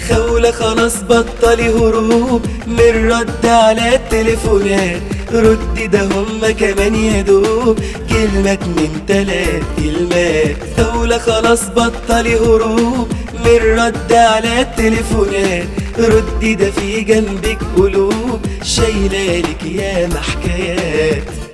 خولة خلاص بطلي هروب من رد على التليفونات، ردي ده هما كمان يدوب كلمة 2 3 كلمات. خولة خلاص بطلي هروب من رد على التليفونات، ردي ده في جنبك قلوب شايلالك ياما حكايات.